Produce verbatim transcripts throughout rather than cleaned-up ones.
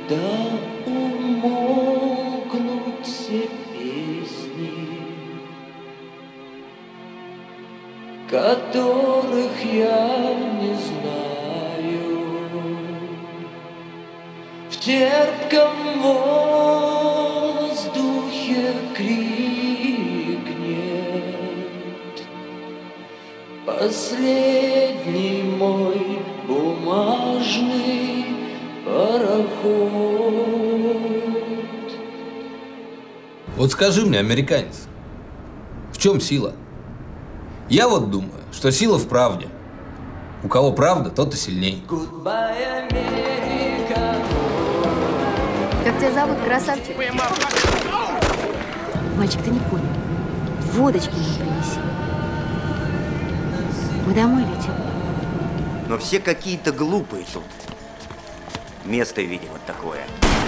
когда умолкнут все песни, которых я не знаю, в терпком воздухе крикнет последний мой бумажный пароход. Вот скажи мне, американец, в чем сила? Я вот думаю, что сила в правде. У кого правда, тот и сильней. Как тебя зовут, красавчик? Мальчик, ты не понял. Водочки мне принеси. Мы домой летим. Но все какие-то глупые тут. Место, видимо, такое.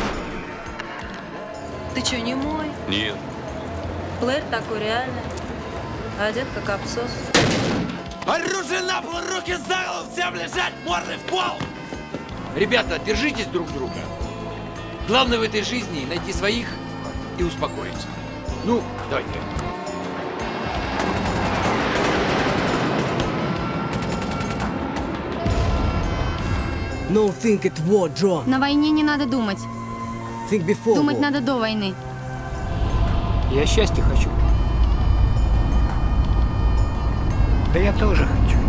Ты что, не мой? Нет. Плеер такой реальный. Одет как абсос. Оружие на пол, руки за голову, всем лежать, мордой в пол! Ребята, держитесь друг друга. Главное в этой жизни найти своих и успокоиться. Ну, давайте. No, think at war, John. На войне не надо думать. Think before Думать war. надо до войны. Я счастья хочу. Да я тоже хочу.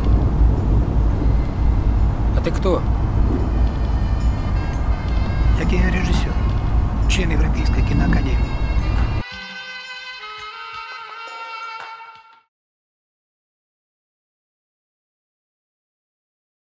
А ты кто? Я кинорежиссер, член Европейской киноакадемии.